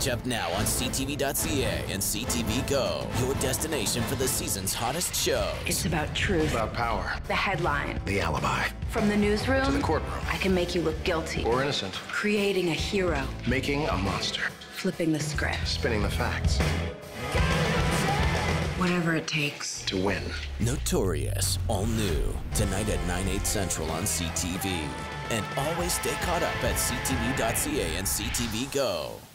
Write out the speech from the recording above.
Catch up now on CTV.ca and CTV Go, your destination for the season's hottest show. It's about truth. About power. The headline. The alibi. From the newsroom To the courtroom. I can make you look guilty. Or innocent. Creating a hero. Making a monster. Flipping the script. Spinning the facts. Whatever it takes. To win. Notorious, all new, tonight at 9/8 Central on CTV. And always stay caught up at CTV.ca and CTV Go.